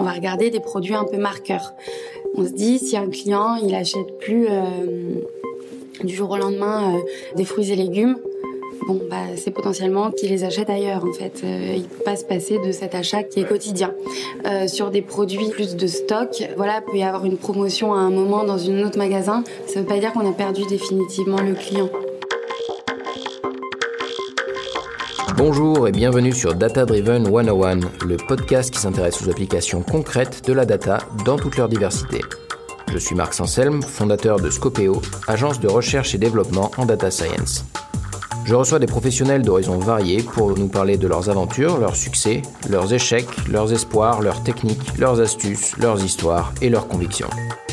va regarder des produits un peu marqueurs. On se dit, si un client, il achète plus du jour au lendemain des fruits et légumes, c'est potentiellement qu'il les achète ailleurs, en fait. Il peut pas se passer de cet achat qui est quotidien. Sur des produits plus de stock, peut y avoir une promotion à un moment dans un autre magasin. Ça veut pas dire qu'on a perdu définitivement le client. Bonjour et bienvenue sur Data Driven 101, le podcast qui s'intéresse aux applications concrètes de la data dans toute leur diversité. Je suis Marc Sanselme, fondateur de Scopeo, agence de recherche et développement en data science. Je reçois des professionnels d'horizons variés pour nous parler de leurs aventures, leurs succès, leurs échecs, leurs espoirs, leurs techniques, leurs astuces, leurs histoires et leurs convictions.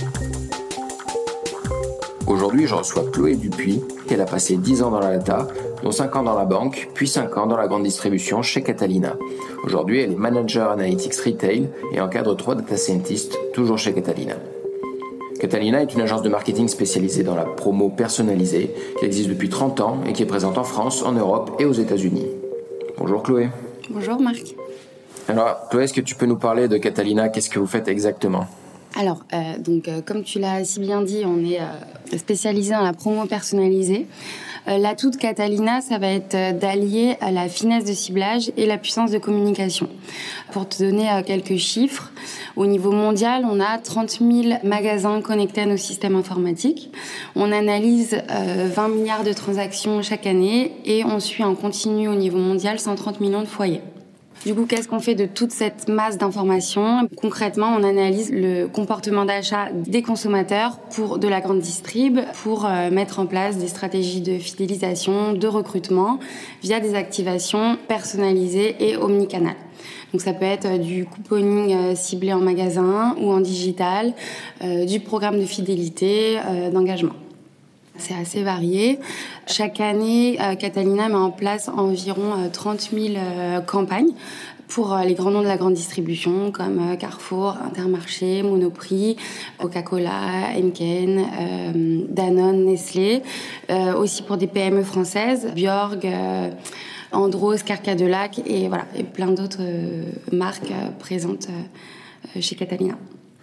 Aujourd'hui, je reçois Chloé Dupuis. Elle a passé 10 ans dans la data, dont 5 ans dans la banque, puis 5 ans dans la grande distribution chez Catalina. Aujourd'hui, elle est manager analytics retail et encadre 3 data scientists, toujours chez Catalina. Catalina est une agence de marketing spécialisée dans la promo personnalisée qui existe depuis 30 ans et qui est présente en France, en Europe et aux États-Unis. Bonjour Chloé. Bonjour Marc. Alors Chloé, est-ce que tu peux nous parler de Catalina ? Qu'est-ce que vous faites exactement ? Alors, comme tu l'as si bien dit, on est spécialisé dans la promo personnalisée. L'atout de Catalina, ça va être d'allier à la finesse de ciblage et la puissance de communication. Pour te donner quelques chiffres, au niveau mondial, on a 30 000 magasins connectés à nos systèmes informatiques. On analyse 20 milliards de transactions chaque année et on suit en continu au niveau mondial 130 millions de foyers. Du coup, qu'est-ce qu'on fait de toute cette masse d'informations ? Concrètement, on analyse le comportement d'achat des consommateurs pour de la grande distrib, pour mettre en place des stratégies de fidélisation, de recrutement, via des activations personnalisées et omnicanales. Donc ça peut être du couponing ciblé en magasin ou en digital, du programme de fidélité, d'engagement. C'est assez varié. Chaque année, Catalina met en place environ 30 000 campagnes pour les grands noms de la grande distribution comme Carrefour, Intermarché, Monoprix, Coca-Cola, Heineken, Danone, Nestlé. Aussi pour des PME françaises, Bjorg, Andros, Carcadelac et plein d'autres marques présentes chez Catalina.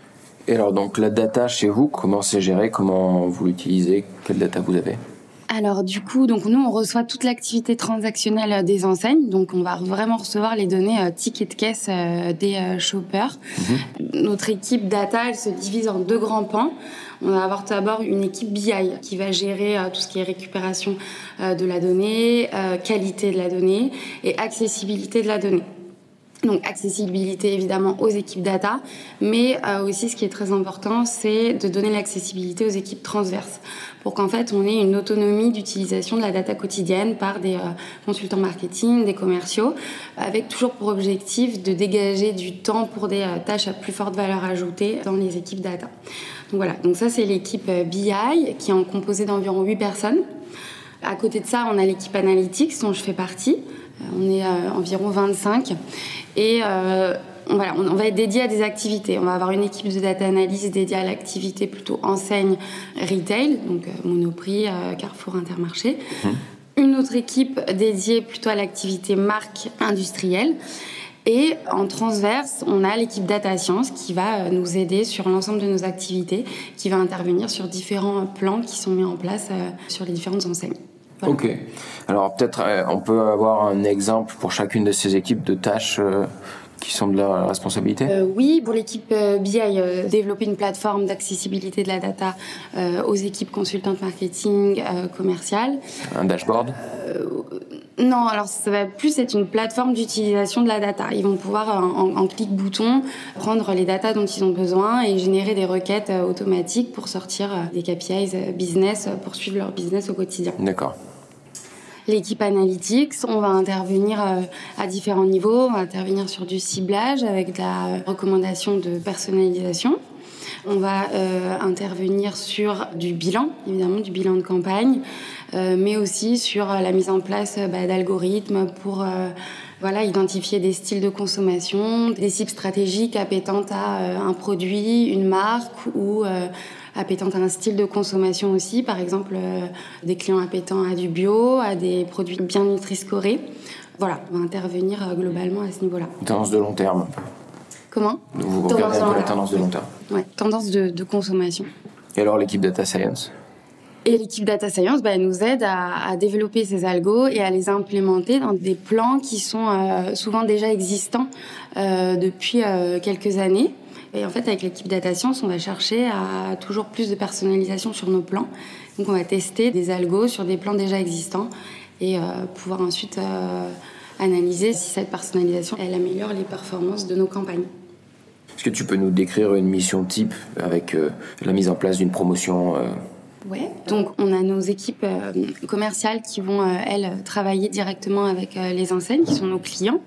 Et alors donc la data chez vous, comment c'est géré ? Comment vous l'utilisez ? Quelle data vous avez ? Alors du coup, nous on reçoit toute l'activité transactionnelle des enseignes, donc on va vraiment recevoir les données tickets de caisse des shoppers. Notre équipe data, elle se divise en 2 grands pans. On va avoir d'abord une équipe BI qui va gérer tout ce qui est récupération de la donnée, qualité de la donnée et accessibilité de la donnée. Donc accessibilité évidemment aux équipes data, mais aussi ce qui est très important, c'est de donner l'accessibilité aux équipes transverses pour qu'en fait on ait une autonomie d'utilisation de la data quotidienne par des consultants marketing, des commerciaux, avec toujours pour objectif de dégager du temps pour des tâches à plus forte valeur ajoutée dans les équipes data. Donc ça c'est l'équipe BI qui est composée d'environ 8 personnes. À côté de ça, on a l'équipe Analytics dont je fais partie. On est environ 25 et on va être dédié à des activités. On va avoir une équipe de data analyse dédiée à l'activité plutôt enseigne retail, donc Monoprix, Carrefour, Intermarché. Une autre équipe dédiée plutôt à l'activité marque industrielle. Et en transverse, on a l'équipe Data Science qui va nous aider sur l'ensemble de nos activités, qui va intervenir sur différents plans qui sont mis en place sur les différentes enseignes. Voilà. Ok. Alors peut-être on peut avoir un exemple pour chacune de ces équipes de tâches qui sont de leur responsabilité ? Oui, pour l'équipe BI, développer une plateforme d'accessibilité de la data aux équipes consultantes marketing commerciales. Un dashboard ? Non, alors ça va plus être une plateforme d'utilisation de la data. Ils vont pouvoir, en clic-bouton, prendre les datas dont ils ont besoin et générer des requêtes automatiques pour sortir des KPIs business, pour suivre leur business au quotidien. D'accord. L'équipe Analytics, on va intervenir à différents niveaux. On va intervenir sur du ciblage avec de la recommandation de personnalisation. On va intervenir sur du bilan, évidemment, du bilan de campagne, mais aussi sur la mise en place d'algorithmes pour identifier des styles de consommation, des cibles stratégiques appétentes à un produit, une marque ou appétentes à un style de consommation aussi, par exemple des clients appétents à du bio, à des produits bien Nutri-scorés. Voilà, on va intervenir globalement à ce niveau-là. Tendance de long terme. Comment ? Vous regardez un peu la tendance de long terme. Ouais, tendance de consommation. Et alors l'équipe Data Science ? Et l'équipe Data Science nous aide à développer ces algos et à les implémenter dans des plans qui sont souvent déjà existants depuis quelques années. Et en fait, avec l'équipe Data Science, on va chercher à toujours plus de personnalisation sur nos plans. Donc, on va tester des algos sur des plans déjà existants et pouvoir ensuite analyser si cette personnalisation, elle améliore les performances de nos campagnes. Est-ce que tu peux nous décrire une mission type avec la mise en place d'une promotion Ouais. Donc, on a nos équipes commerciales qui vont, elles, travailler directement avec les enseignes, qui sont nos clients,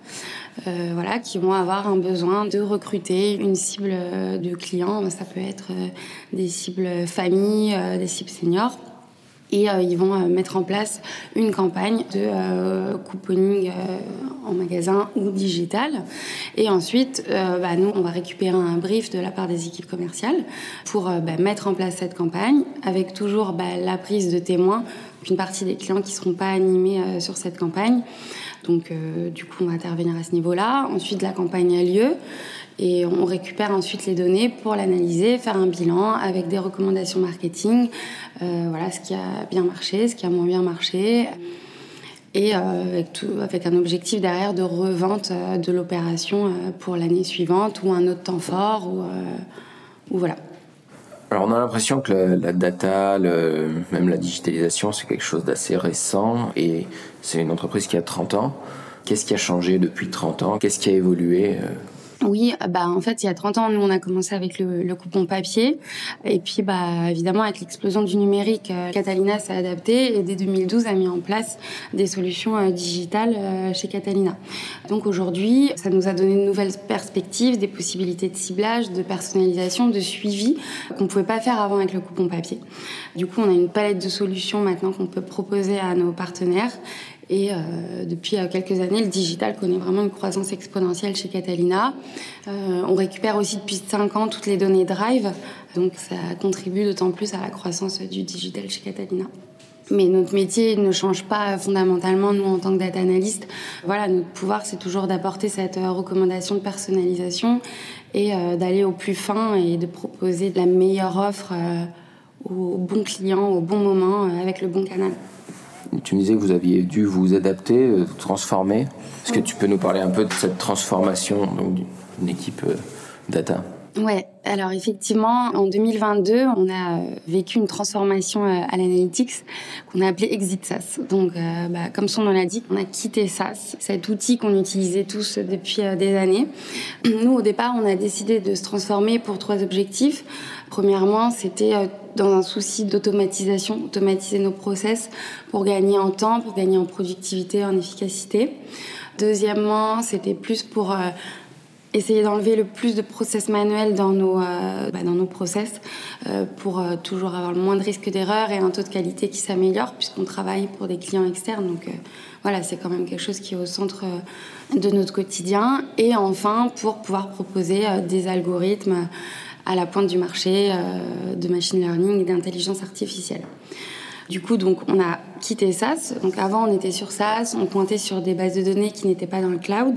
qui vont avoir un besoin de recruter une cible de clients. Ça peut être des cibles familles, des cibles seniors. Et ils vont mettre en place une campagne de couponing en magasin ou digital. Et ensuite, nous, on va récupérer un brief de la part des équipes commerciales pour mettre en place cette campagne, avec toujours la prise de témoins, une partie des clients qui ne seront pas animés sur cette campagne. Donc, du coup, on va intervenir à ce niveau-là. Ensuite, la campagne a lieu. Et on récupère ensuite les données pour l'analyser, faire un bilan avec des recommandations marketing, ce qui a bien marché, ce qui a moins bien marché, et avec un objectif derrière de revente de l'opération pour l'année suivante ou un autre temps fort, ou voilà. Alors on a l'impression que la data, même la digitalisation, c'est quelque chose d'assez récent et c'est une entreprise qui a 30 ans. Qu'est-ce qui a changé depuis 30 ans ? Qu'est-ce qui a évolué ? Oui, en fait, il y a 30 ans, nous, on a commencé avec le coupon papier. Et puis, évidemment, avec l'explosion du numérique, Catalina s'est adapté et dès 2012 a mis en place des solutions digitales chez Catalina. Donc aujourd'hui, ça nous a donné de nouvelles perspectives, des possibilités de ciblage, de personnalisation, de suivi qu'on ne pouvait pas faire avant avec le coupon papier. Du coup, on a une palette de solutions maintenant qu'on peut proposer à nos partenaires. Et depuis quelques années, le digital connaît vraiment une croissance exponentielle chez Catalina. On récupère aussi depuis 5 ans toutes les données Drive, donc ça contribue d'autant plus à la croissance du digital chez Catalina. Mais notre métier ne change pas fondamentalement, nous, en tant que data analyst. Notre pouvoir, c'est toujours d'apporter cette recommandation de personnalisation et d'aller au plus fin et de proposer la meilleure offre au bon client, au bon moment, avec le bon canal. Tu me disais que vous aviez dû vous adapter, transformer. Est-ce que tu peux nous parler un peu de cette transformation d'une équipe data ? Ouais, alors effectivement, en 2022, on a vécu une transformation à l'analytics qu'on a appelée Exit SaaS. Donc, comme son nom l'indique, on a quitté SaaS, cet outil qu'on utilisait tous depuis des années. Nous, au départ, on a décidé de se transformer pour 3 objectifs. Premièrement, c'était dans un souci d'automatisation, automatiser nos process pour gagner en temps, pour gagner en productivité, en efficacité. Deuxièmement, c'était plus pour essayer d'enlever le plus de process manuels dans nos process pour toujours avoir le moins de risques d'erreur et un taux de qualité qui s'améliore puisqu'on travaille pour des clients externes. Donc c'est quand même quelque chose qui est au centre de notre quotidien. Et enfin, pour pouvoir proposer des algorithmes à la pointe du marché de machine learning et d'intelligence artificielle. Du coup, donc, on a quitté SaaS. Donc, avant, on était sur SaaS, on pointait sur des bases de données qui n'étaient pas dans le cloud.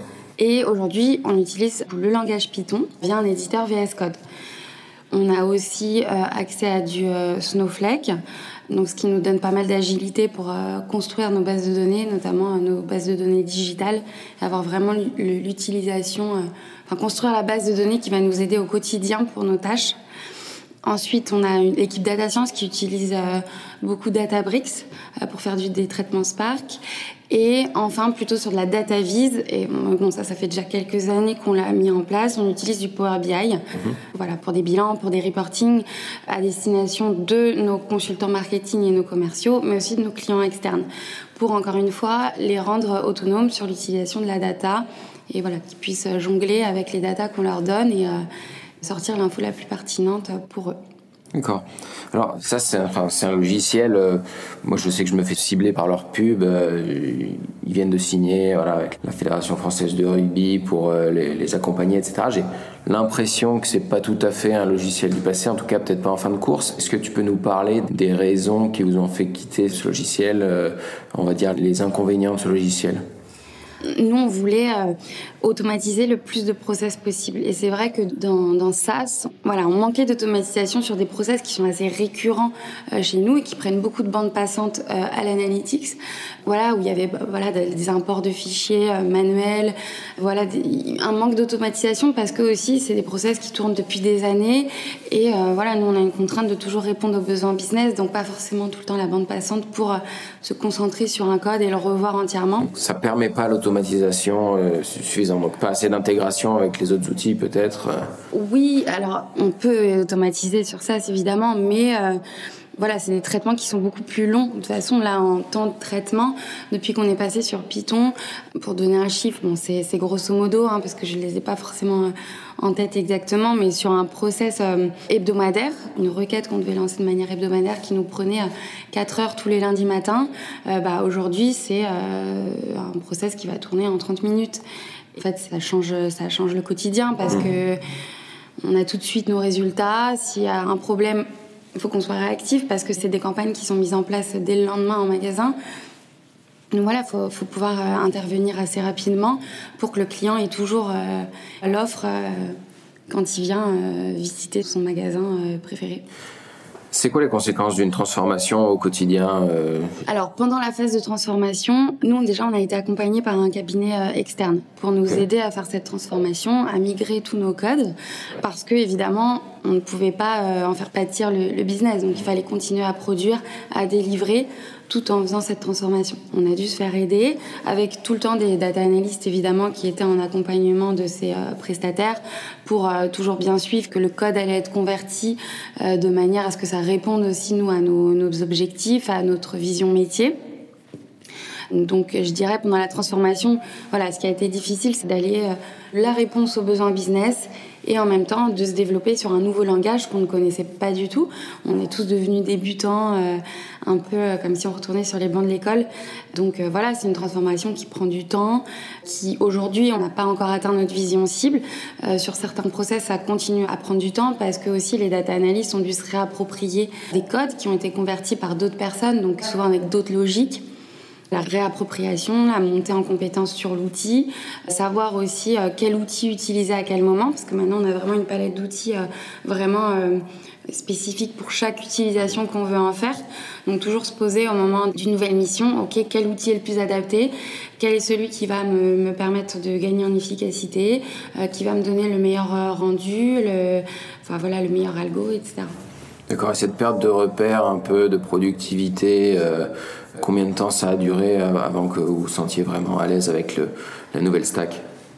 Et aujourd'hui, on utilise le langage Python via un éditeur VS Code. On a aussi accès à du Snowflake, donc ce qui nous donne pas mal d'agilité pour construire nos bases de données, notamment nos bases de données digitales, et avoir vraiment l'utilisation, construire la base de données qui va nous aider au quotidien pour nos tâches. Ensuite, on a l'équipe Data Science qui utilise beaucoup Databricks pour faire des traitements Spark. Et enfin, plutôt sur de la data vise, et ça fait déjà quelques années qu'on l'a mis en place, on utilise du Power BI, pour des bilans, pour des reportings, à destination de nos consultants marketing et nos commerciaux, mais aussi de nos clients externes, pour encore une fois les rendre autonomes sur l'utilisation de la data, et qu'ils puissent jongler avec les datas qu'on leur donne et sortir l'info la plus pertinente pour eux. D'accord. Alors ça, c'est un logiciel. Moi, je sais que je me fais cibler par leur pub. Ils viennent de signer avec la Fédération française de rugby pour les accompagner, etc. J'ai l'impression que c'est pas tout à fait un logiciel du passé, en tout cas peut-être pas en fin de course. Est-ce que tu peux nous parler des raisons qui vous ont fait quitter ce logiciel, on va dire les inconvénients de ce logiciel ? Nous, on voulait automatiser le plus de process possible. Et c'est vrai que dans SaaS, voilà, on manquait d'automatisation sur des process qui sont assez récurrents chez nous et qui prennent beaucoup de bandes passantes à l'analytics. Voilà, où il y avait des imports de fichiers manuels, un manque d'automatisation parce que aussi c'est des process qui tournent depuis des années et nous on a une contrainte de toujours répondre aux besoins business, donc pas forcément tout le temps la bande passante pour se concentrer sur un code et le revoir entièrement. Ça permet pas l'automatisation suffisante, donc pas assez d'intégration avec les autres outils peut-être. Oui, alors on peut automatiser sur ça évidemment, mais c'est des traitements qui sont beaucoup plus longs. De toute façon, là, en temps de traitement, depuis qu'on est passé sur Python, pour donner un chiffre, c'est grosso modo, parce que je ne les ai pas forcément en tête exactement, mais sur un process hebdomadaire, une requête qu'on devait lancer de manière hebdomadaire qui nous prenait 4 heures tous les lundis matins, aujourd'hui, c'est un process qui va tourner en 30 minutes. En fait, ça change le quotidien parce que on a tout de suite nos résultats. S'il y a un problème, il faut qu'on soit réactif parce que c'est des campagnes qui sont mises en place dès le lendemain en magasin. Donc faut pouvoir intervenir assez rapidement pour que le client ait toujours l'offre quand il vient visiter son magasin préféré. C'est quoi les conséquences d'une transformation au quotidien Alors, pendant la phase de transformation, nous, déjà, on a été accompagnés par un cabinet externe pour nous aider à faire cette transformation, à migrer tous nos codes, parce que, évidemment, on ne pouvait pas en faire pâtir le business. Donc, il fallait continuer à produire, à délivrer, tout en faisant cette transformation. On a dû se faire aider, avec tout le temps des data analysts, évidemment, qui étaient en accompagnement de ces prestataires, pour toujours bien suivre que le code allait être converti de manière à ce que ça réponde aussi, nous, à nos objectifs, à notre vision métier. Donc, je dirais, pendant la transformation, ce qui a été difficile, c'est d'aller la réponse aux besoins business et en même temps de se développer sur un nouveau langage qu'on ne connaissait pas du tout. On est tous devenus débutants, un peu comme si on retournait sur les bancs de l'école. Donc c'est une transformation qui prend du temps, qui aujourd'hui, on n'a pas encore atteint notre vision cible. Sur certains process, ça continue à prendre du temps parce que aussi les data analysts ont dû se réapproprier des codes qui ont été convertis par d'autres personnes, donc souvent avec d'autres logiques. La réappropriation, la montée en compétence sur l'outil, savoir aussi quel outil utiliser à quel moment, parce que maintenant on a vraiment une palette d'outils vraiment spécifique pour chaque utilisation qu'on veut en faire. Donc toujours se poser au moment d'une nouvelle mission, ok, quel outil est le plus adapté, quel est celui qui va me permettre de gagner en efficacité, qui va me donner le meilleur rendu, le meilleur algo, etc. D'accord, et cette perte de repères, un peu de productivité, combien de temps ça a duré avant que vous vous sentiez vraiment à l'aise avec la nouvelle stack ?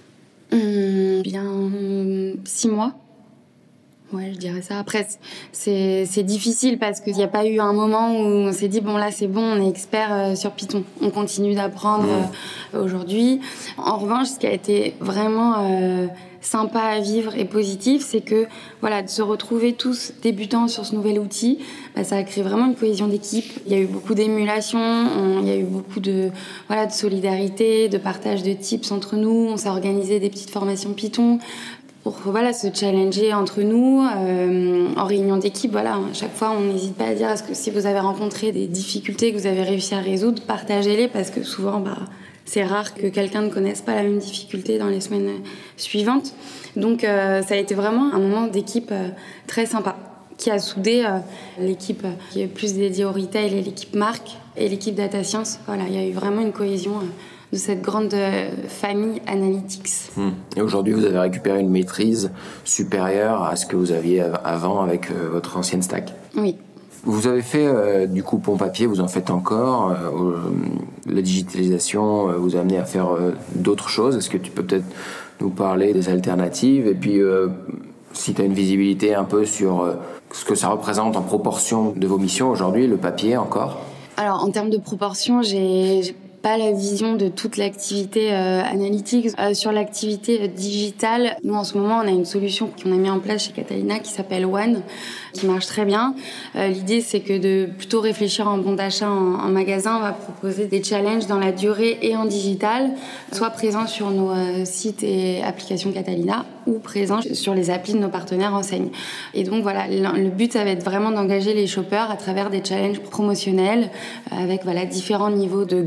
Bien 6 mois. Ouais, je dirais ça. Après, c'est difficile parce qu'il n'y a pas eu un moment où on s'est dit, bon là c'est bon, on est expert sur Python. On continue d'apprendre aujourd'hui. En revanche, ce qui a été vraiment sympa à vivre et positif, c'est que de se retrouver tous débutants sur ce nouvel outil, ça a créé vraiment une cohésion d'équipe. Il y a eu beaucoup d'émulation, il y a eu beaucoup de solidarité, de partage de tips entre nous. On s'est organisé des petites formations Python pour se challenger entre nous en réunion d'équipe. À chaque fois, on n'hésite pas à dire est-ce que si vous avez rencontré des difficultés que vous avez réussi à résoudre, partagez-les parce que souvent, c'est rare que quelqu'un ne connaisse pas la même difficulté dans les semaines suivantes. Donc, ça a été vraiment un moment d'équipe très sympa qui a soudé l'équipe qui est plus dédiée au retail et l'équipe marque et l'équipe data science. Il y a eu vraiment une cohésion de cette grande famille Analytics. Et aujourd'hui, vous avez récupéré une maîtrise supérieure à ce que vous aviez avant avec votre ancienne stack. Oui. Vous avez fait du coupon papier, vous en faites encore. La digitalisation vous a amené à faire d'autres choses. Est-ce que tu peux peut-être nous parler des alternatives et puis si tu as une visibilité un peu sur ce que ça représente en proportion de vos missions aujourd'hui, le papier encore ? Alors en termes de proportion, j'ai pas la vision de toute l'activité analytique. Sur l'activité digitale, nous en ce moment on a une solution qu'on a mis en place chez Catalina qui s'appelle One, qui marche très bien. L'idée c'est que de plutôt réfléchir en bon d'achat en magasin, on va proposer des challenges dans la durée et en digital, soit présents sur nos sites et applications Catalina ou présents sur les applis de nos partenaires enseignes. Et donc le but ça va être vraiment d'engager les shoppers à travers des challenges promotionnels avec différents niveaux de gains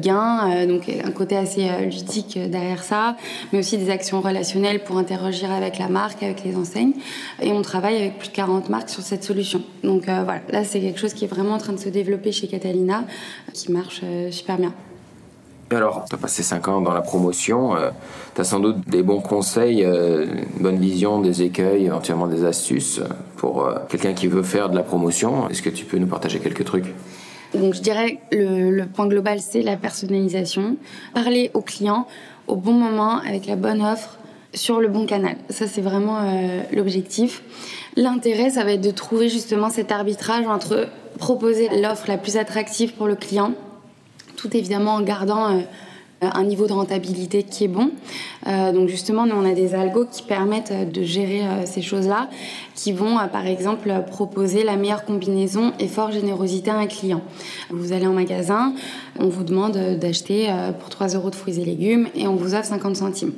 donc un côté assez ludique derrière ça, mais aussi des actions relationnelles pour interagir avec la marque, avec les enseignes. Et on travaille avec plus de 40 marques sur cette solution. Donc voilà, là c'est quelque chose qui est vraiment en train de se développer chez Catalina, qui marche super bien. Alors, tu as passé 5 ans dans la promotion, tu as sans doute des bons conseils, une bonne vision des écueils, éventuellement des astuces pour quelqu'un qui veut faire de la promotion. Est-ce que tu peux nous partager quelques trucs ? Donc je dirais le point global, c'est la personnalisation. Parler au client au bon moment, avec la bonne offre, sur le bon canal. Ça, c'est vraiment l'objectif. L'intérêt, ça va être de trouver justement cet arbitrage entre proposer l'offre la plus attractive pour le client, tout évidemment en gardant un niveau de rentabilité qui est bon. Donc justement, nous, on a des algos qui permettent de gérer ces choses-là, qui vont, par exemple, proposer la meilleure combinaison effort générosité à un client. Vous allez en magasin, on vous demande d'acheter pour 3 € de fruits et légumes et on vous offre 50 centimes.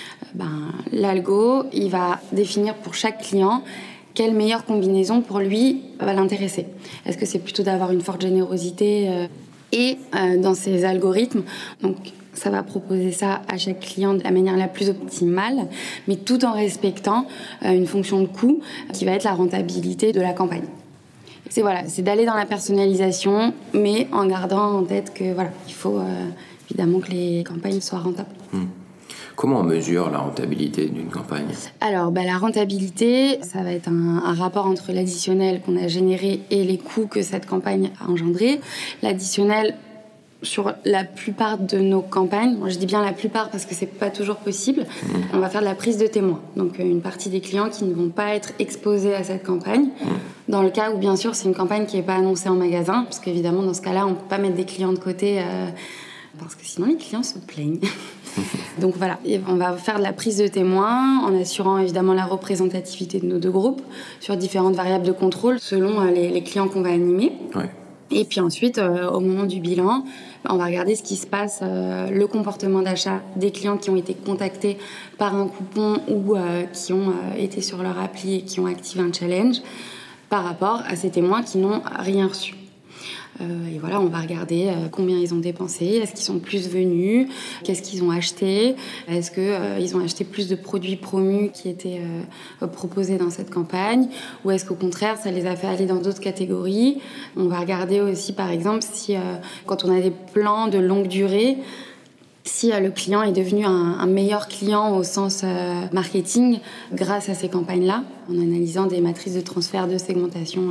L'algo, il va définir pour chaque client quelle meilleure combinaison pour lui va l'intéresser. Est-ce que c'est plutôt d'avoir une forte générosité et dans ces algorithmes, donc ça va proposer ça à chaque client de la manière la plus optimale, mais tout en respectant une fonction de coût qui va être la rentabilité de la campagne. C'est d'aller dans la personnalisation, mais en gardant en tête que il faut évidemment que les campagnes soient rentables. Comment on mesure la rentabilité d'une campagne ? Alors, la rentabilité, ça va être un rapport entre l'additionnel qu'on a généré et les coûts que cette campagne a engendrés. L'additionnel, sur la plupart de nos campagnes, je dis bien la plupart parce que c'est pas toujours possible, on va faire de la prise de témoins. Donc, une partie des clients qui ne vont pas être exposés à cette campagne. Dans le cas où, bien sûr, c'est une campagne qui n'est pas annoncée en magasin, parce qu'évidemment, dans ce cas-là, on ne peut pas mettre des clients de côté parce que sinon, les clients se plaignent. Donc voilà, on va faire de la prise de témoins en assurant évidemment la représentativité de nos 2 groupes sur différentes variables de contrôle selon les clients qu'on va animer. Ouais. Et puis ensuite, au moment du bilan, on va regarder ce qui se passe, le comportement d'achat des clients qui ont été contactés par un coupon ou qui ont été sur leur appli et qui ont activé un challenge par rapport à ces témoins qui n'ont rien reçu. Et voilà, on va regarder combien ils ont dépensé, est-ce qu'ils sont plus venus, qu'est-ce qu'ils ont acheté, est-ce qu'ils ont acheté plus de produits promus qui étaient proposés dans cette campagne, ou est-ce qu'au contraire, ça les a fait aller dans d'autres catégories. On va regarder aussi, par exemple, si quand on a des plans de longue durée, si le client est devenu un meilleur client au sens marketing grâce à ces campagnes-là, en analysant des matrices de transfert de segmentation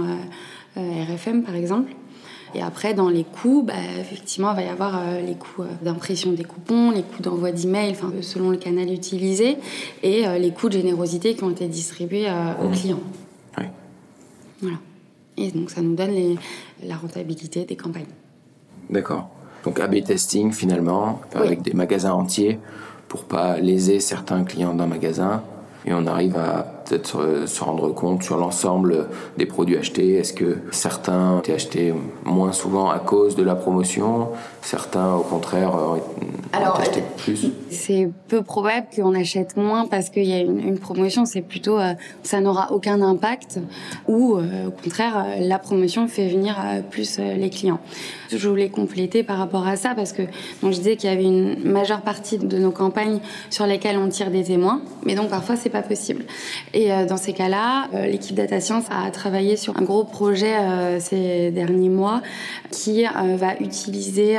RFM, par exemple. Et après, dans les coûts, effectivement, il va y avoir les coûts d'impression des coupons, les coûts d'envoi d'emails, selon le canal utilisé, et les coûts de générosité qui ont été distribués aux clients. Oui. Voilà. Et donc, ça nous donne la rentabilité des campagnes. D'accord. Donc, A/B testing, finalement, avec des magasins entiers, pour pas léser certains clients d'un magasin. Et on arrive à peut-être se rendre compte sur l'ensemble des produits achetés. Est-ce que certains ont été achetés moins souvent à cause de la promotion ? Certains, au contraire, ont été achetés plus ? C'est peu probable qu'on achète moins parce qu'il y a une promotion. C'est plutôt ça n'aura aucun impact ou au contraire, la promotion fait venir plus les clients. Je voulais compléter par rapport à ça parce que je disais qu'il y avait une majeure partie de nos campagnes sur lesquelles on tire des témoins, mais donc parfois c'est pas possible. Et dans ces cas-là, l'équipe Data Science a travaillé sur un gros projet ces derniers mois qui va utiliser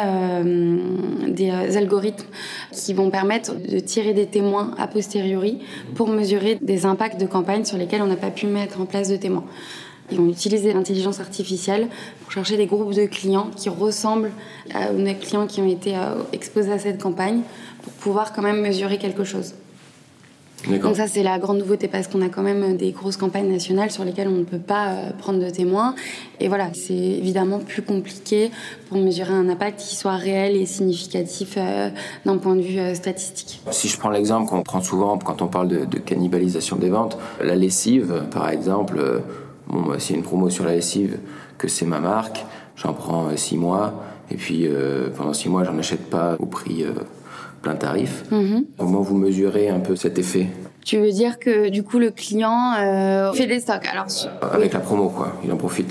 des algorithmes qui vont permettre de tirer des témoins a posteriori pour mesurer des impacts de campagne sur lesquels on n'a pas pu mettre en place de témoins. Ils vont utiliser l'intelligence artificielle pour chercher des groupes de clients qui ressemblent aux clients qui ont été exposés à cette campagne pour pouvoir quand même mesurer quelque chose. D'accord. Donc ça, c'est la grande nouveauté parce qu'on a quand même des grosses campagnes nationales sur lesquelles on ne peut pas prendre de témoins. Et voilà, c'est évidemment plus compliqué pour mesurer un impact qui soit réel et significatif d'un point de vue statistique. Si je prends l'exemple qu'on prend souvent quand on parle de cannibalisation des ventes, la lessive, par exemple, s'il y a une promo sur la lessive, que c'est ma marque, j'en prends 6 mois, et puis pendant 6 mois, j'en achète pas au prix plein tarif. Comment vous mesurez un peu cet effet ? Tu veux dire que du coup le client fait des stocks. Alors, avec la promo, quoi, il en profite.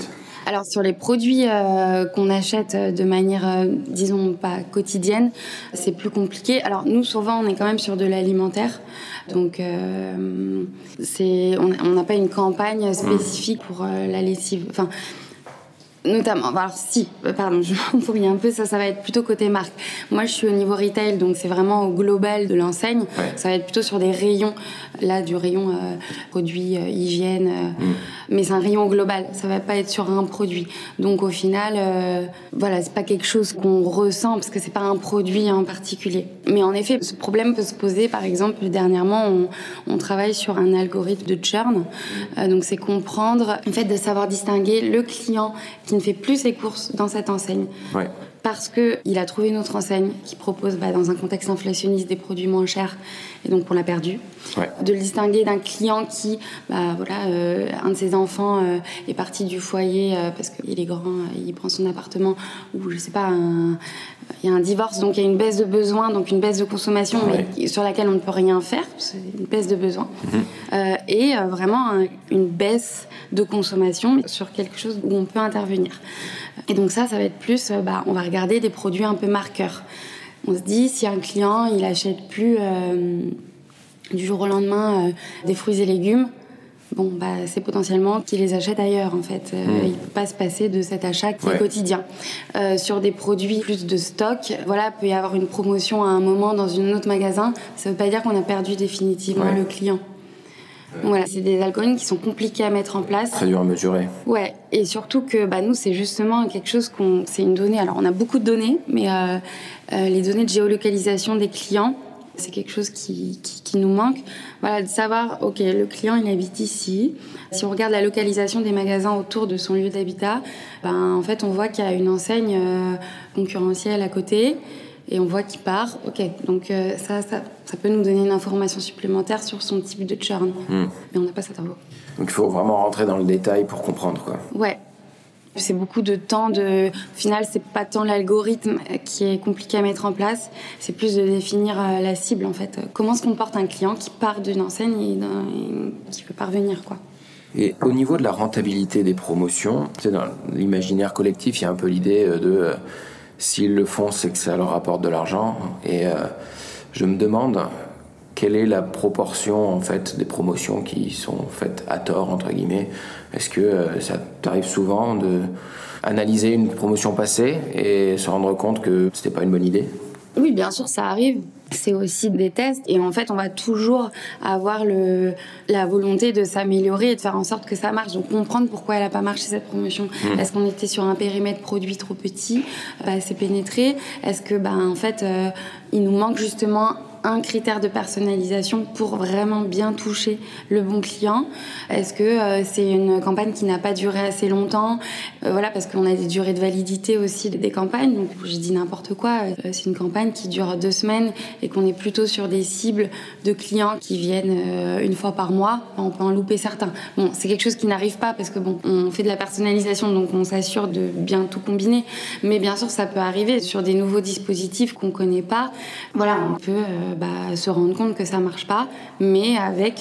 Alors sur les produits qu'on achète de manière, disons pas quotidienne, c'est plus compliqué. Alors nous souvent on est quand même sur de l'alimentaire, donc on n'a pas une campagne spécifique pour la lessive. Enfin, notamment, alors si, pardon, je m'embrouille un peu, ça va être plutôt côté marque. Moi, je suis au niveau retail, donc c'est vraiment au global de l'enseigne. Ouais. Ça va être plutôt sur des rayons, là, du rayon produits, hygiène, mais c'est un rayon global, ça va pas être sur un produit. Donc au final, voilà, c'est pas quelque chose qu'on ressent, parce que c'est pas un produit en particulier. Mais en effet, ce problème peut se poser, par exemple, dernièrement, on travaille sur un algorithme de churn, donc c'est comprendre, en fait, de savoir distinguer le client qui ne fait plus ses courses dans cette enseigne. Ouais. Parce qu'il a trouvé une autre enseigne qui propose, dans un contexte inflationniste, des produits moins chers, et donc on l'a perdu. Ouais. De le distinguer d'un client qui, un de ses enfants est parti du foyer parce qu'il est grand, il prend son appartement, ou je sais pas, il y a un divorce, donc il y a une baisse de besoin, donc une baisse de consommation, mais sur laquelle on ne peut rien faire, c'est une baisse de besoin. Et vraiment une baisse de consommation sur quelque chose où on peut intervenir. Et donc ça va être plus, on va regarder des produits un peu marqueurs. On se dit, si un client, il achète plus du jour au lendemain des fruits et légumes, c'est potentiellement qu'il les achète ailleurs, en fait. Il peut pas se passer de cet achat qui est quotidien. Sur des produits plus de stock, peut y avoir une promotion à un moment dans un autre magasin. Ça veut pas dire qu'on a perdu définitivement le client. Donc voilà, c'est des algorithmes qui sont compliqués à mettre en place. Très dur à mesurer. Ouais, et surtout que nous, c'est justement quelque chose c'est une donnée. Alors, on a beaucoup de données, mais les données de géolocalisation des clients, c'est quelque chose qui nous manque. Voilà, de savoir, ok, le client, il habite ici. Si on regarde la localisation des magasins autour de son lieu d'habitat, en fait, on voit qu'il y a une enseigne concurrentielle à côté. Et on voit qu'il part, ok, donc ça peut nous donner une information supplémentaire sur son type de churn, mais on n'a pas cette info. Donc il faut vraiment rentrer dans le détail pour comprendre, quoi. Ouais, c'est beaucoup de temps, au final c'est pas tant l'algorithme qui est compliqué à mettre en place, c'est plus de définir la cible en fait. Comment se comporte un client qui part d'une enseigne et qui veut pas revenir, quoi. Et au niveau de la rentabilité des promotions, dans l'imaginaire collectif, il y a un peu l'idée de... S'ils le font, c'est que ça leur apporte de l'argent. Et je me demande quelle est la proportion en fait des promotions qui sont faites à tort entre guillemets. Est-ce que ça t'arrive souvent de analyser une promotion passée et se rendre compte que c'était pas une bonne idée? Oui, bien sûr, ça arrive. C'est aussi des tests et en fait on va toujours avoir la volonté de s'améliorer et de faire en sorte que ça marche, donc comprendre pourquoi elle n'a pas marché cette promotion. Est-ce qu'on était sur un périmètre produit trop petit, pas assez pénétré? Est-ce que en fait il nous manque justement un critère de personnalisation pour vraiment bien toucher le bon client? Est-ce que c'est une campagne qui n'a pas duré assez longtemps? Parce qu'on a des durées de validité aussi des campagnes. Donc, je dis n'importe quoi. C'est une campagne qui dure 2 semaines et qu'on est plutôt sur des cibles de clients qui viennent une fois par mois. On peut en louper certains. Bon, c'est quelque chose qui n'arrive pas parce que on fait de la personnalisation, donc on s'assure de bien tout combiner. Mais bien sûr, ça peut arriver sur des nouveaux dispositifs qu'on connaît pas. Voilà, on peut se rendre compte que ça marche pas, mais avec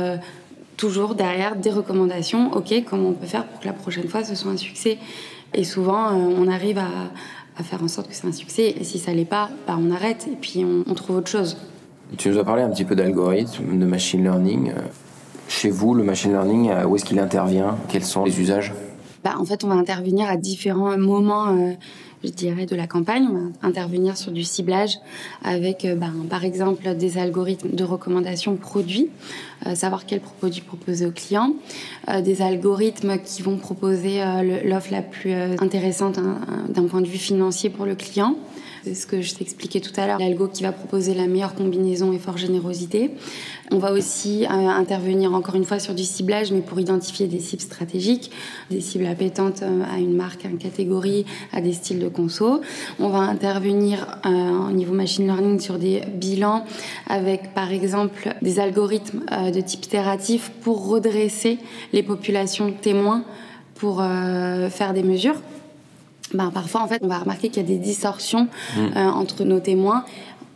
toujours derrière des recommandations. Ok, comment on peut faire pour que la prochaine fois ce soit un succès? Et souvent on arrive à faire en sorte que c'est un succès, et si ça l'est pas, on arrête et puis on trouve autre chose. Tu nous as parlé un petit peu d'algorithme, de machine learning. Chez vous, le machine learning, où est-ce qu'il intervient? Quels sont les usages? En fait, on va intervenir à différents moments, je dirais, de la campagne. On va intervenir sur du ciblage avec, par exemple, des algorithmes de recommandation produits, savoir quel produit proposer aux clients, des algorithmes qui vont proposer l'offre la plus intéressante d'un point de vue financier pour le client. C'est ce que je t'expliquais tout à l'heure, l'algo qui va proposer la meilleure combinaison effort-générosité. On va aussi intervenir encore une fois sur du ciblage, mais pour identifier des cibles stratégiques, des cibles appétentes à une marque, à une catégorie, à des styles de conso. On va intervenir au niveau machine learning sur des bilans avec, par exemple, des algorithmes de type itératif pour redresser les populations témoins pour faire des mesures. Parfois, en fait, on va remarquer qu'il y a des distorsions entre nos témoins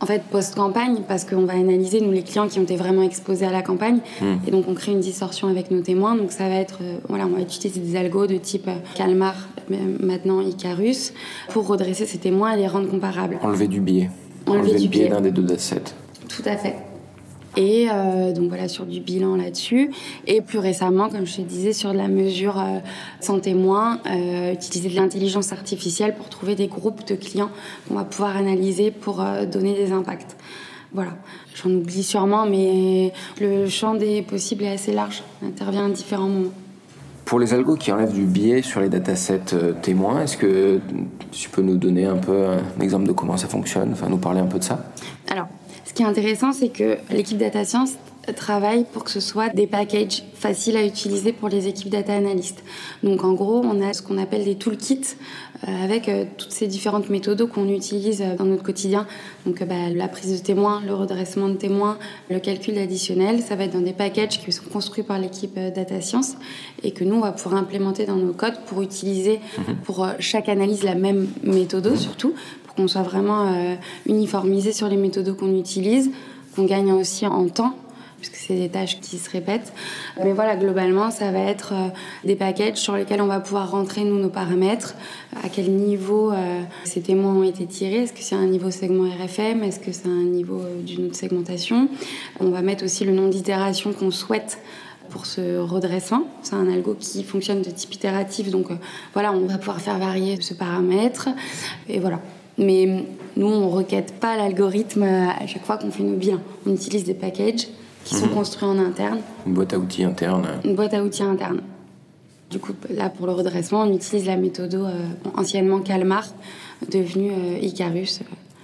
En fait, post-campagne, parce qu'on va analyser, nous, les clients qui ont été vraiment exposés à la campagne. Et donc, on crée une distorsion avec nos témoins. Donc, ça va être, on va utiliser des algos de type Calmar, maintenant Icarus, pour redresser ces témoins et les rendre comparables. Enlever du biais. Enlever du biais biais d'un des deux datasets. Tout à fait. Et donc voilà, sur du bilan là-dessus. Et plus récemment, comme je te disais, sur de la mesure sans témoin, utiliser de l'intelligence artificielle pour trouver des groupes de clients qu'on va pouvoir analyser pour donner des impacts. Voilà, j'en oublie sûrement, mais le champ des possibles est assez large. On intervient à différents moments. Pour les algos qui enlèvent du biais sur les datasets témoins, est-ce que tu peux nous donner un peu un exemple de comment ça fonctionne, nous parler un peu de ça? Alors, ce qui est intéressant, c'est que l'équipe Data Science travaille pour que ce soit des packages faciles à utiliser pour les équipes data analystes. Donc en gros, on a ce qu'on appelle des toolkits avec toutes ces différentes méthodes qu'on utilise dans notre quotidien. Donc la prise de témoins, le redressement de témoins, le calcul additionnel, ça va être dans des packages qui sont construits par l'équipe Data Science et que nous, on va pouvoir implémenter dans nos codes pour utiliser pour chaque analyse la même méthode surtout, pour qu'on soit vraiment uniformisé sur les méthodes qu'on utilise, qu'on gagne aussi en temps, puisque c'est des tâches qui se répètent. Mais voilà, globalement, ça va être des packages sur lesquels on va pouvoir rentrer, nous, nos paramètres, à quel niveau ces témoins ont été tirés. Est-ce que c'est un niveau segment RFM? Est-ce que c'est un niveau d'une autre segmentation? On va mettre aussi le nombre d'itérations qu'on souhaite pour ce redressement. C'est un algo qui fonctionne de type itératif, donc voilà, on va pouvoir faire varier ce paramètre. Et voilà. Mais nous, on ne requête pas l'algorithme à chaque fois qu'on fait nos bilans. On utilise des packages qui sont construits en interne. Une boîte à outils interne. Une boîte à outils interne. Du coup, là, pour le redressement, on utilise la méthode anciennement Calmar, devenue Icarus,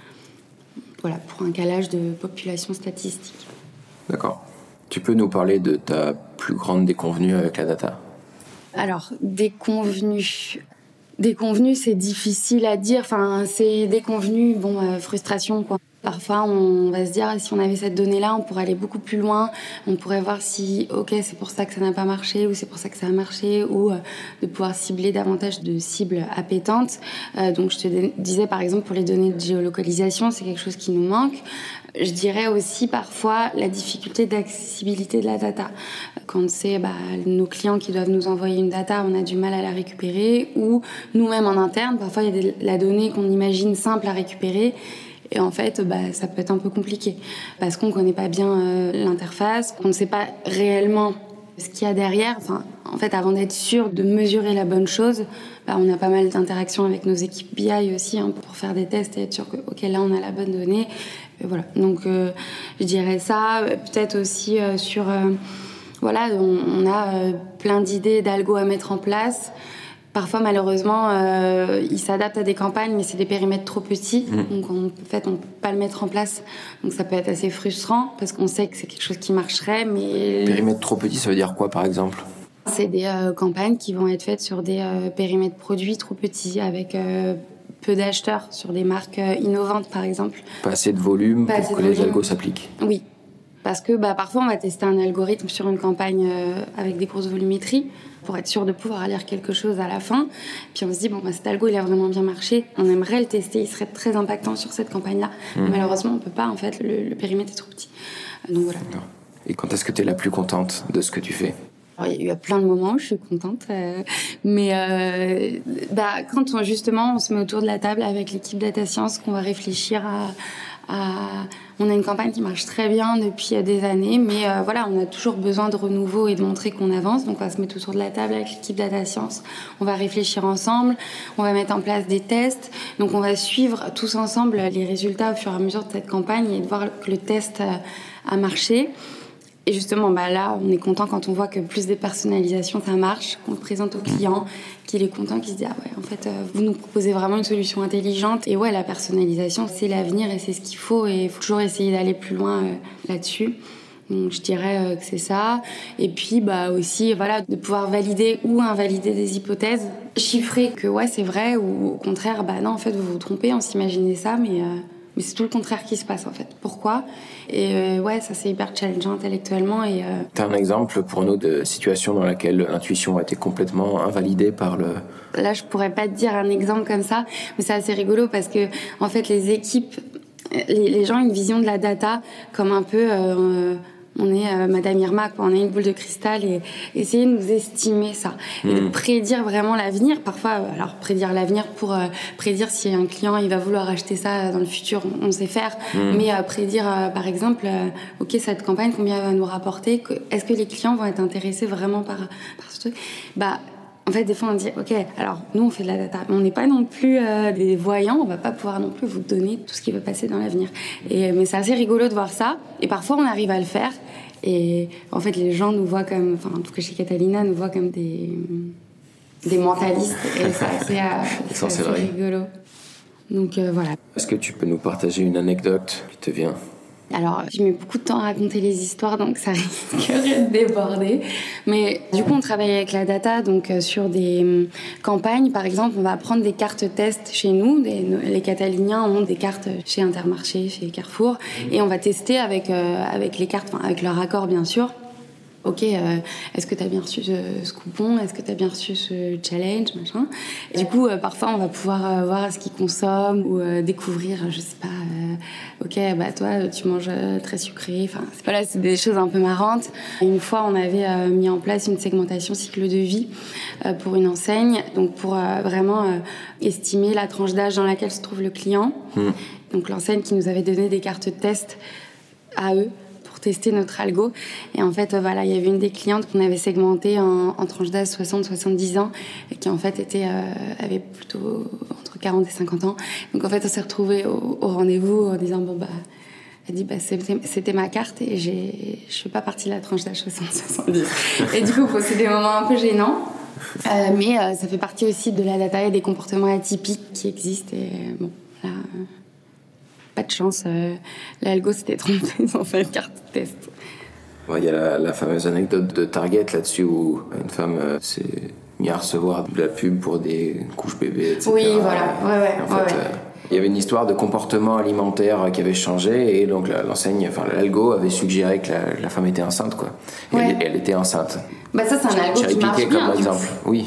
voilà, pour un calage de population statistique. D'accord. Tu peux nous parler de ta plus grande déconvenue avec la data? Alors, déconvenue, c'est difficile à dire. Enfin, c'est déconvenu, frustration, quoi. Parfois, on va se dire, si on avait cette donnée-là, on pourrait aller beaucoup plus loin. On pourrait voir si, ok, c'est pour ça que ça n'a pas marché, ou c'est pour ça que ça a marché, ou de pouvoir cibler davantage de cibles appétentes. Donc, je te disais, par exemple, pour les données de géolocalisation, c'est quelque chose qui nous manque. Je dirais aussi parfois la difficulté d'accessibilité de la data. Quand c'est nos clients qui doivent nous envoyer une data, on a du mal à la récupérer, ou nous-mêmes en interne, parfois il y a la donnée qu'on imagine simple à récupérer, et en fait, ça peut être un peu compliqué, parce qu'on ne connaît pas bien l'interface, qu'on ne sait pas réellement ce qu'il y a derrière. Enfin, en fait, avant d'être sûr de mesurer la bonne chose, on a pas mal d'interactions avec nos équipes BI aussi, pour faire des tests et être sûr que, ok, là, on a la bonne donnée. Et voilà. Donc, je dirais ça. Peut-être aussi sur... voilà, on a plein d'idées d'algo à mettre en place. Parfois, malheureusement, ils s'adaptent à des campagnes, mais c'est des périmètres trop petits. Donc, en fait, on ne peut pas le mettre en place. Donc, ça peut être assez frustrant, parce qu'on sait que c'est quelque chose qui marcherait, mais... Périmètre trop petit, ça veut dire quoi, par exemple? C'est des campagnes qui vont être faites sur des périmètres produits trop petits, avec peu d'acheteurs, sur des marques innovantes, par exemple. Pas assez de volume pour que les algos s'appliquent. Oui. Parce que parfois, on va tester un algorithme sur une campagne avec des grosses volumétries pour être sûr de pouvoir lire quelque chose à la fin. Puis on se dit, cet algo, il a vraiment bien marché. On aimerait le tester, il serait très impactant sur cette campagne-là. Malheureusement, on ne peut pas, en fait, le périmètre est trop petit. Donc voilà. Et quand est-ce que tu es la plus contente de ce que tu fais? Alors, il y a eu plein de moments où je suis contente, mais quand on se met autour de la table avec l'équipe Data Science, qu'on va réfléchir on a une campagne qui marche très bien depuis des années, mais on a toujours besoin de renouveau et de montrer qu'on avance. Donc on va se mettre autour de la table avec l'équipe Data Science, on va réfléchir ensemble, on va mettre en place des tests. Donc on va suivre tous ensemble les résultats au fur et à mesure de cette campagne et de voir que le test a marché. Et justement, là, on est content quand on voit que plus des personnalisations, ça marche, qu'on le présente au client, qu'il est content, qu'il se dit « Ah ouais, en fait, vous nous proposez vraiment une solution intelligente. » Et ouais, la personnalisation, c'est l'avenir et c'est ce qu'il faut. Et il faut toujours essayer d'aller plus loin là-dessus. Donc, je dirais que c'est ça. Et puis, aussi, de pouvoir valider ou invalider des hypothèses. Chiffrer que ouais, c'est vrai, ou au contraire, non, en fait, vous vous trompez, on s'imaginait ça, mais c'est tout le contraire qui se passe, en fait. Pourquoi ? Et ça, c'est hyper challengeant intellectuellement. T'as un exemple pour nous de situation dans laquelle l'intuition a été complètement invalidée par le... Là, je pourrais pas te dire un exemple comme ça, mais c'est assez rigolo parce que, en fait, les équipes les gens ont une vision de la data comme un peu on est Madame Irma, quoi. On a une boule de cristal et essayer de nous estimer ça et de prédire vraiment l'avenir. Parfois, alors prédire l'avenir pour prédire si un client il va vouloir acheter ça dans le futur, on sait faire. Mais prédire, par exemple, ok, cette campagne, combien elle va nous rapporter, est-ce que les clients vont être intéressés vraiment par ce truc? En fait, des fois, on dit, OK, alors, nous, on fait de la data, mais on n'est pas non plus des voyants, on va pas pouvoir non plus vous donner tout ce qui va passer dans l'avenir. Mais c'est assez rigolo de voir ça, et parfois, on arrive à le faire, et en fait, les gens nous voient comme, enfin, en tout cas, chez Catalina, nous voient comme des mentalistes, et c'est assez rigolo. Donc, voilà. Est-ce que tu peux nous partager une anecdote qui te vient ? Alors, je mets beaucoup de temps à raconter les histoires, donc ça risquerait de déborder. Mais du coup, on travaille avec la data, donc sur des campagnes. Par exemple, on va prendre des cartes test chez nous. Les Cataliniens ont des cartes chez Intermarché, chez Carrefour. Et on va tester avec les cartes, enfin, avec leur accord, bien sûr. Ok, est-ce que tu as bien reçu ce coupon? Est-ce que tu as bien reçu ce challenge, machin? Et du coup, parfois, on va pouvoir voir ce qu'ils consomment ou découvrir, je sais pas, ok, toi, tu manges très sucré. Enfin, c'est des choses un peu marrantes. Une fois, on avait mis en place une segmentation cycle de vie pour une enseigne, donc pour vraiment estimer la tranche d'âge dans laquelle se trouve le client. Donc, l'enseigne qui nous avait donné des cartes de test à eux, tester notre algo. Et en fait, il y avait une des clientes qu'on avait segmentée en tranche d'âge 60-70 ans et qui, en fait, avait plutôt entre 40 et 50 ans. Donc, en fait, on s'est retrouvés au rendez-vous en disant, elle dit, c'était ma carte et je fais pas partie de la tranche d'âge 60-70. Et du coup, c'est des moments un peu gênants. Mais ça fait partie aussi de la data et des comportements atypiques qui existent. Et là... Pas de chance, l'algo s'était trompé dans sa carte test. Il y a la fameuse anecdote de Target là-dessus où une femme s'est mise à recevoir de la pub pour des couches bébés, etc. Oui, voilà. Il y avait une histoire de comportement alimentaire qui avait changé et donc l'algo avait suggéré que la femme était enceinte, quoi. Ouais. Elle était enceinte. Ça, c'est un algo qui marche bien. Comme exemple. Oui.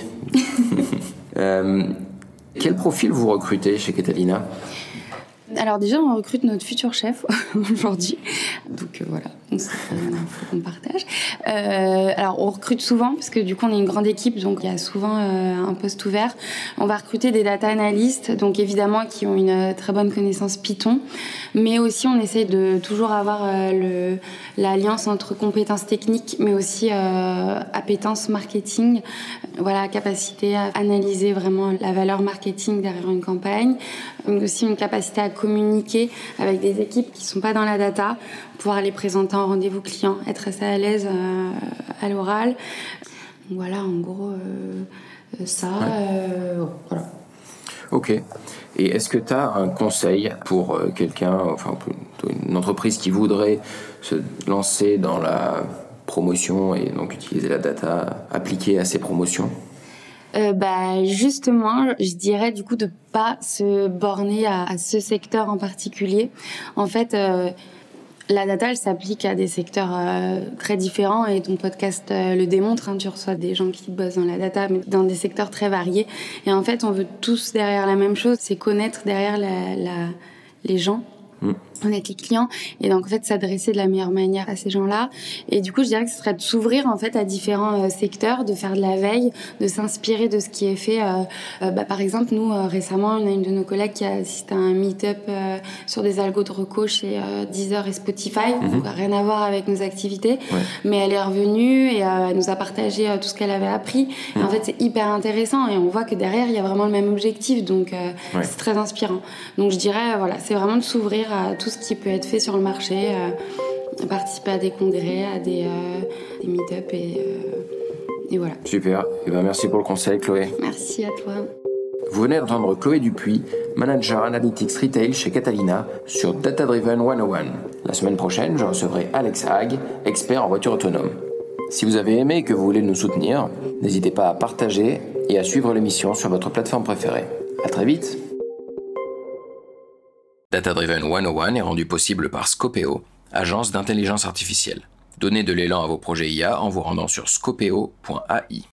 Quel profil vous recrutez chez Catalina ? Alors déjà, on recrute notre futur chef aujourd'hui. Donc voilà, c'est une info qu'on partage. Alors on recrute souvent parce que du coup on est une grande équipe, donc il y a souvent un poste ouvert. On va recruter des data analysts, donc évidemment qui ont une très bonne connaissance Python, mais aussi on essaye de toujours avoir l'alliance entre compétences techniques, mais aussi appétence marketing. Voilà, capacité à analyser vraiment la valeur marketing derrière une campagne, aussi une capacité à communiquer avec des équipes qui ne sont pas dans la data, pouvoir les présenter en rendez-vous client, être assez à l'aise à l'oral. Voilà, en gros, ça. Ouais. Voilà. Ok. Et est-ce que tu as un conseil pour quelqu'un, enfin une entreprise qui voudrait se lancer dans la promotion et donc utiliser la data appliquée à ses promotions? Justement, je dirais du coup de pas se borner à ce secteur en particulier. En fait, la data, elle s'applique à des secteurs très différents et ton podcast le démontre. Tu reçois des gens qui bossent dans la data, mais dans des secteurs très variés. Et en fait, on veut tous derrière la même chose, c'est connaître derrière les gens. Connaître les clients et donc en fait s'adresser de la meilleure manière à ces gens-là. Et du coup, je dirais que ce serait de s'ouvrir en fait à différents secteurs, de faire de la veille, de s'inspirer de ce qui est fait. Par exemple, nous récemment, on a une de nos collègues qui a assisté à un meet-up sur des algos de reco chez Deezer et Spotify. Donc rien à voir avec nos activités, mais elle est revenue et elle nous a partagé tout ce qu'elle avait appris. Et en fait, c'est hyper intéressant et on voit que derrière, il y a vraiment le même objectif. Donc c'est très inspirant. Donc je dirais, c'est vraiment de s'ouvrir à tout ce qui peut être fait sur le marché, participer à des congrès, à des meet-up et voilà. Super. Merci pour le conseil, Chloé. Merci à toi. Vous venez d'entendre Chloé Dupuis, manager Analytics Retail chez Catalina sur Data Driven 101. La semaine prochaine, je recevrai Alex Haag, expert en voiture autonome. Si vous avez aimé et que vous voulez nous soutenir, n'hésitez pas à partager et à suivre l'émission sur votre plateforme préférée. À très vite. Data Driven 101 est rendu possible par Scopeo, agence d'intelligence artificielle. Donnez de l'élan à vos projets IA en vous rendant sur scopeo.ai.